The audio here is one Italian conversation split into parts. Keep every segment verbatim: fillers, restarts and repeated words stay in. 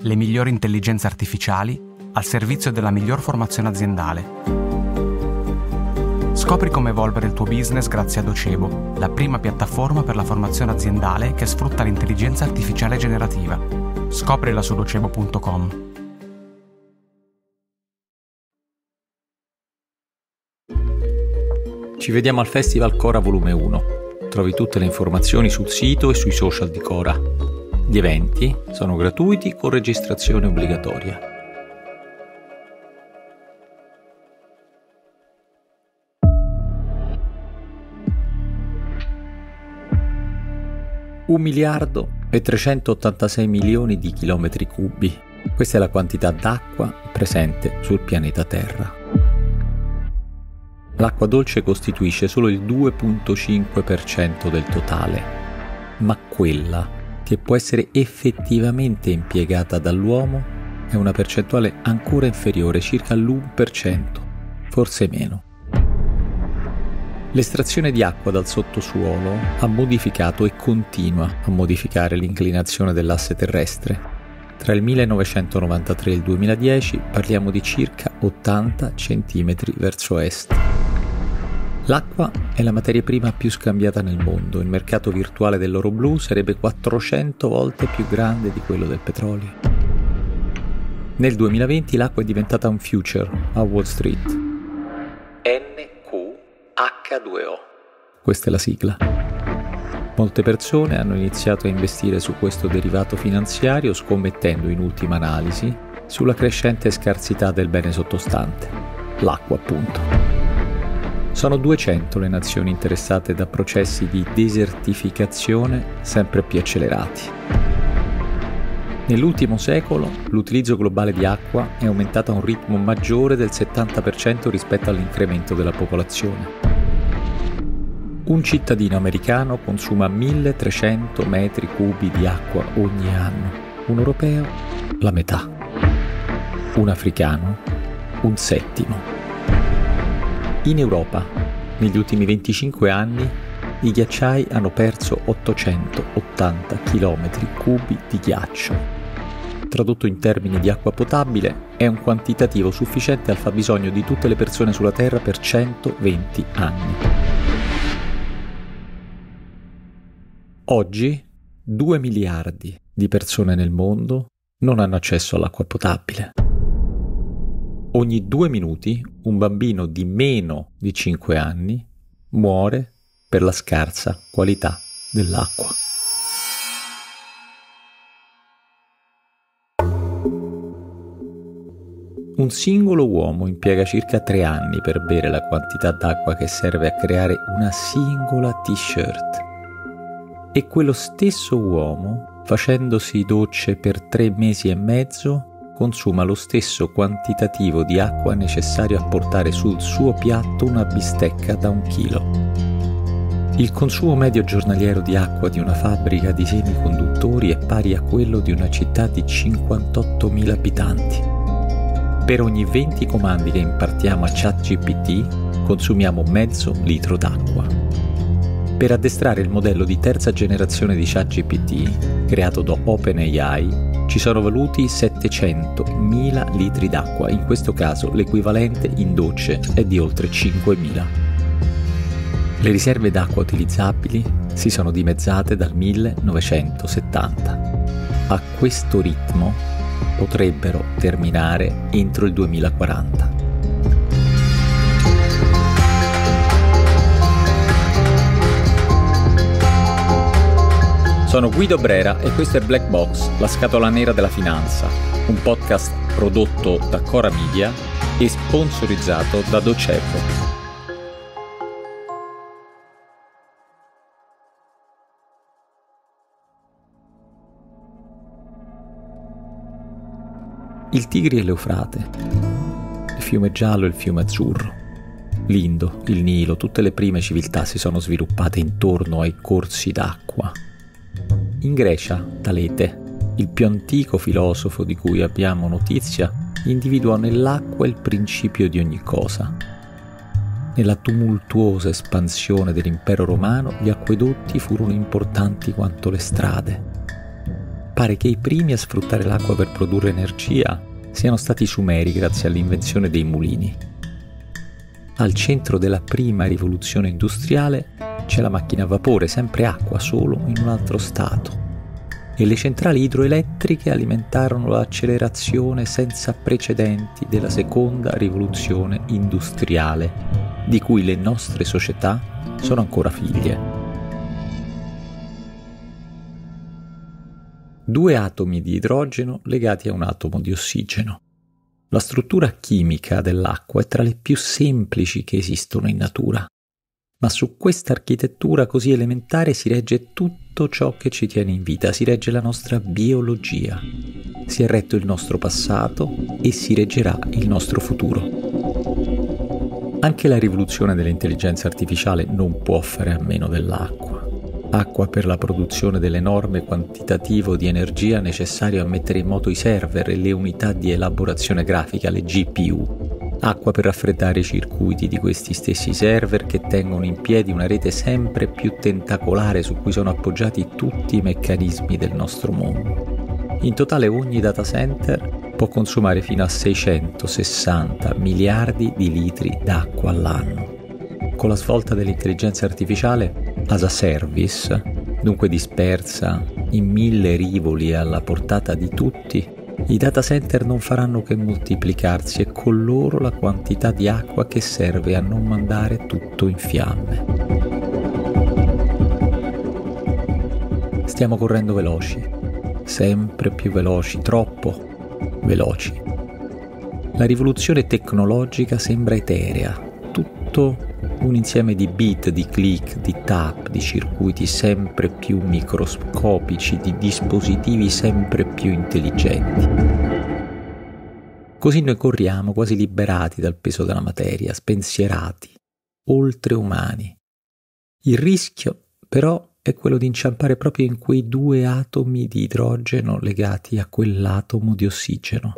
le migliori intelligenze artificiali al servizio della miglior formazione aziendale. Scopri come evolvere il tuo business grazie a Docebo, la prima piattaforma per la formazione aziendale che sfrutta l'intelligenza artificiale generativa. Scoprila su docebo punto com. Ci vediamo al Festival Cora Volume uno. Trovi tutte le informazioni sul sito e sui social di Cora. Gli eventi sono gratuiti con registrazione obbligatoria. Un miliardo e trecentottantasei milioni di chilometri cubi. Questa è la quantità d'acqua presente sul pianeta Terra. L'acqua dolce costituisce solo il due virgola cinque per cento del totale, ma quella che può essere effettivamente impiegata dall'uomo è una percentuale ancora inferiore, circa l'uno per cento, forse meno. L'estrazione di acqua dal sottosuolo ha modificato e continua a modificare l'inclinazione dell'asse terrestre. Tra il millenovecentonovantatré e il duemiladieci parliamo di circa ottanta centimetri verso est. L'acqua è la materia prima più scambiata nel mondo. Il mercato virtuale dell'oro blu sarebbe quattrocento volte più grande di quello del petrolio. Nel duemilaventi l'acqua è diventata un future a Wall Street. N Q H due O. Questa è la sigla. Molte persone hanno iniziato a investire su questo derivato finanziario, scommettendo in ultima analisi sulla crescente scarsità del bene sottostante, l'acqua appunto. Sono duecento le nazioni interessate da processi di desertificazione sempre più accelerati. Nell'ultimo secolo l'utilizzo globale di acqua è aumentato a un ritmo maggiore del settanta per cento rispetto all'incremento della popolazione. Un cittadino americano consuma milletrecento metri cubi di acqua ogni anno, un europeo la metà, un africano un settimo. In Europa, negli ultimi venticinque anni, i ghiacciai hanno perso ottocentottanta chilometri cubi di ghiaccio. Tradotto in termini di acqua potabile, è un quantitativo sufficiente al fabbisogno di tutte le persone sulla Terra per centoventi anni. Oggi, due miliardi di persone nel mondo non hanno accesso all'acqua potabile. Ogni due minuti un bambino di meno di cinque anni muore per la scarsa qualità dell'acqua. Un singolo uomo impiega circa tre anni per bere la quantità d'acqua che serve a creare una singola t-shirt. E quello stesso uomo, facendosi docce per tre mesi e mezzo, consuma lo stesso quantitativo di acqua necessario a portare sul suo piatto una bistecca da un chilo. Il consumo medio giornaliero di acqua di una fabbrica di semiconduttori è pari a quello di una città di cinquantottomila abitanti. Per ogni venti comandi che impartiamo a ChatGPT consumiamo mezzo litro d'acqua. Per addestrare il modello di terza generazione di ChatGPT, creato da OpenAI, ci sono voluti settecentomila litri d'acqua, in questo caso l'equivalente in docce è di oltre cinquemila. Le riserve d'acqua utilizzabili si sono dimezzate dal millenovecentosettanta. A questo ritmo potrebbero terminare entro il duemilaquaranta. Sono Guido Brera e questo è Black Box, la scatola nera della finanza, un podcast prodotto da Cora Media e sponsorizzato da Docebo. Il Tigri e l'Eufrate, il fiume giallo e il fiume azzurro, l'Indo, il Nilo, tutte le prime civiltà si sono sviluppate intorno ai corsi d'acqua. In Grecia, Talete, il più antico filosofo di cui abbiamo notizia, individuò nell'acqua il principio di ogni cosa. Nella tumultuosa espansione dell'impero romano, gli acquedotti furono importanti quanto le strade. pare che i primi a sfruttare l'acqua per produrre energia siano stati i Sumeri grazie all'invenzione dei mulini. Al centro della prima rivoluzione industriale c'è la macchina a vapore, sempre acqua, solo in un altro stato. E le centrali idroelettriche alimentarono l'accelerazione senza precedenti della seconda rivoluzione industriale, di cui le nostre società sono ancora figlie. Due atomi di idrogeno legati a un atomo di ossigeno. La struttura chimica dell'acqua è tra le più semplici che esistono in natura, ma su questa architettura così elementare si regge tutto ciò che ci tiene in vita, si regge la nostra biologia, si è retto il nostro passato e si reggerà il nostro futuro. Anche la rivoluzione dell'intelligenza artificiale non può fare a meno dell'acqua. Acqua per la produzione dell'enorme quantitativo di energia necessario a mettere in moto i server e le unità di elaborazione grafica, le G P U. Acqua per raffreddare i circuiti di questi stessi server che tengono in piedi una rete sempre più tentacolare su cui sono appoggiati tutti i meccanismi del nostro mondo. In totale ogni data center può consumare fino a seicentosessanta miliardi di litri d'acqua all'anno. Con la svolta dell'intelligenza artificiale as a service, dunque dispersa in mille rivoli alla portata di tutti, i data center non faranno che moltiplicarsi e con loro la quantità di acqua che serve a non mandare tutto in fiamme. Stiamo correndo veloci, sempre più veloci, troppo veloci. La rivoluzione tecnologica sembra eterea, tutto un insieme di bit, di click, di tap, di circuiti sempre più microscopici, di dispositivi sempre più intelligenti. Così noi corriamo quasi liberati dal peso della materia, spensierati, oltreumani. Il rischio, però, è quello di inciampare proprio in quei due atomi di idrogeno legati a quell'atomo di ossigeno,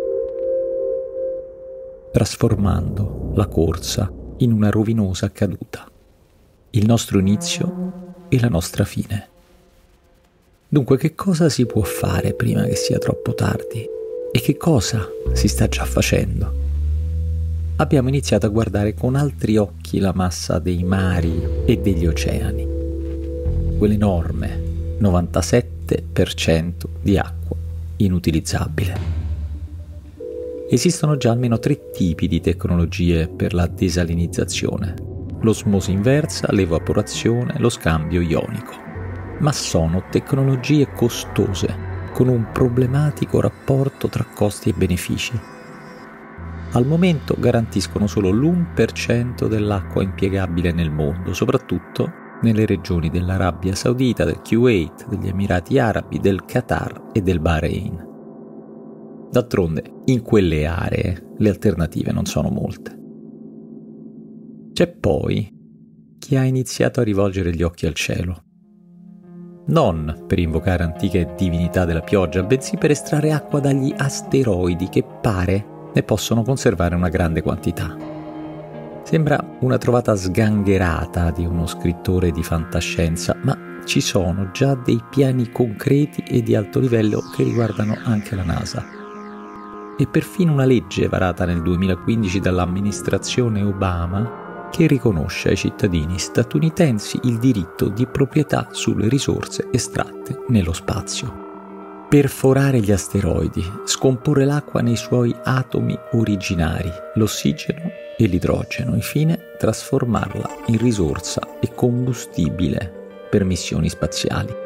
trasformando la corsa in una rovinosa caduta, il nostro inizio e la nostra fine. Dunque, che cosa si può fare prima che sia troppo tardi? E che cosa si sta già facendo? Abbiamo iniziato a guardare con altri occhi la massa dei mari e degli oceani, quell'enorme novantasette per cento di acqua inutilizzabile. Esistono già almeno tre tipi di tecnologie per la desalinizzazione: l'osmosi inversa, l'evaporazione, lo scambio ionico. Ma sono tecnologie costose, con un problematico rapporto tra costi e benefici. Al momento garantiscono solo l'uno per cento dell'acqua impiegabile nel mondo, soprattutto nelle regioni dell'Arabia Saudita, del Kuwait, degli Emirati Arabi, del Qatar e del Bahrain. D'altronde, in quelle aree le alternative non sono molte. C'è poi chi ha iniziato a rivolgere gli occhi al cielo, non per invocare antiche divinità della pioggia, bensì per estrarre acqua dagli asteroidi che pare ne possono conservare una grande quantità. Sembra una trovata sgangherata di uno scrittore di fantascienza, ma ci sono già dei piani concreti e di alto livello che riguardano anche la NASA. E perfino una legge varata nel duemilaquindici dall'amministrazione Obama che riconosce ai cittadini statunitensi il diritto di proprietà sulle risorse estratte nello spazio. Perforare gli asteroidi, scomporre l'acqua nei suoi atomi originari, l'ossigeno e l'idrogeno, infine trasformarla in risorsa e combustibile per missioni spaziali.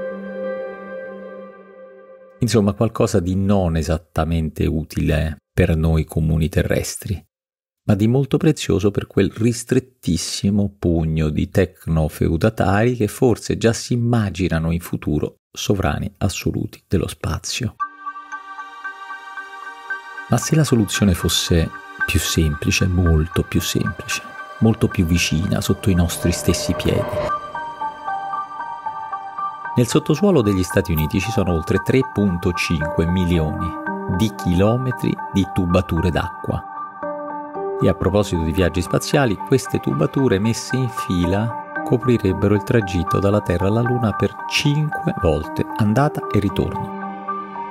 Insomma, qualcosa di non esattamente utile per noi comuni terrestri, ma di molto prezioso per quel ristrettissimo pugno di tecnofeudatari che forse già si immaginano in futuro sovrani assoluti dello spazio. Ma se la soluzione fosse più semplice, molto più semplice, molto più vicina, sotto i nostri stessi piedi? Nel sottosuolo degli Stati Uniti ci sono oltre tre virgola cinque milioni di chilometri di tubature d'acqua. E a proposito di viaggi spaziali, queste tubature messe in fila coprirebbero il tragitto dalla Terra alla Luna per cinque volte andata e ritorno.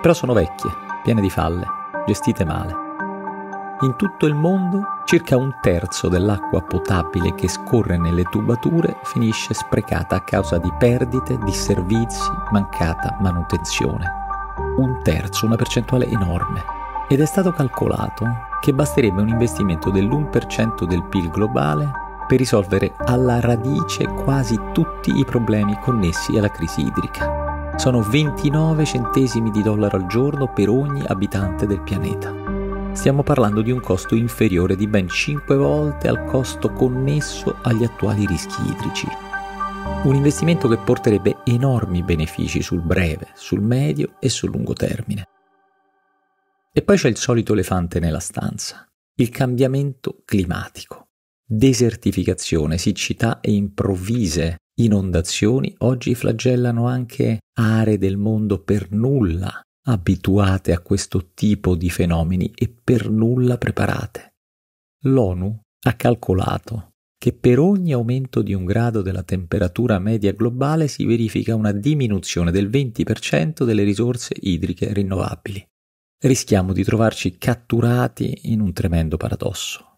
Però sono vecchie, piene di falle, gestite male. In tutto il mondo circa un terzo dell'acqua potabile che scorre nelle tubature finisce sprecata a causa di perdite, disservizi, mancata manutenzione. Un terzo, una percentuale enorme. Ed è stato calcolato che basterebbe un investimento dell'uno per cento del P I L globale per risolvere alla radice quasi tutti i problemi connessi alla crisi idrica. Sono ventinove centesimi di dollaro al giorno per ogni abitante del pianeta. Stiamo parlando di un costo inferiore di ben cinque volte al costo connesso agli attuali rischi idrici. Un investimento che porterebbe enormi benefici sul breve, sul medio e sul lungo termine. E poi c'è il solito elefante nella stanza, il cambiamento climatico. Desertificazione, siccità e improvvise inondazioni oggi flagellano anche aree del mondo per nulla abituate a questo tipo di fenomeni e per nulla preparate. L'ONU ha calcolato che per ogni aumento di un grado della temperatura media globale si verifica una diminuzione del venti per cento delle risorse idriche rinnovabili. Rischiamo di trovarci catturati in un tremendo paradosso.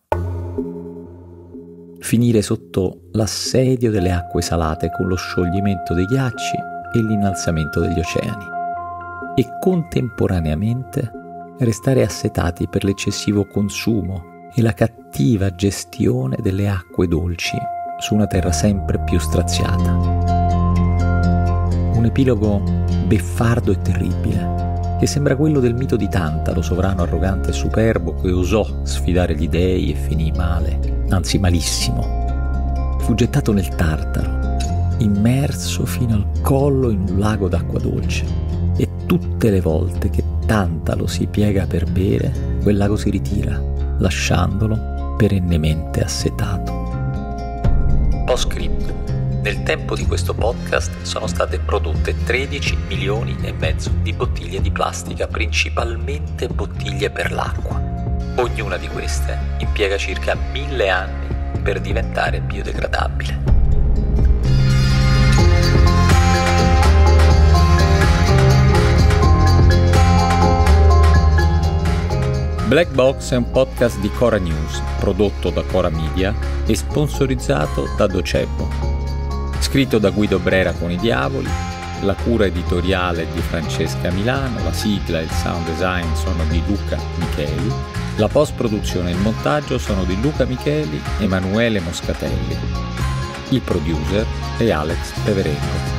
Finire sotto l'assedio delle acque salate con lo scioglimento dei ghiacci e l'innalzamento degli oceani. E contemporaneamente restare assetati per l'eccessivo consumo e la cattiva gestione delle acque dolci su una terra sempre più straziata. Un epilogo beffardo e terribile, che sembra quello del mito di Tantalo, sovrano arrogante e superbo che osò sfidare gli dei e finì male, anzi malissimo. Fu gettato nel Tartaro, immerso fino al collo in un lago d'acqua dolce. E tutte le volte che Tantalo si piega per bere, quel lago si ritira, lasciandolo perennemente assetato. Post-scriptum. Nel tempo di questo podcast sono state prodotte tredici milioni e mezzo di bottiglie di plastica, principalmente bottiglie per l'acqua. Ognuna di queste impiega circa mille anni per diventare biodegradabile. Black Box è un podcast di Cora News, prodotto da Cora Media e sponsorizzato da Docebo. Scritto da Guido Brera con i Diavoli, la cura editoriale di Francesca Milano, la sigla e il sound design sono di Luca Micheli, la post-produzione e il montaggio sono di Luca Micheli e Emanuele Moscatelli. Il producer è Alex Peverengo.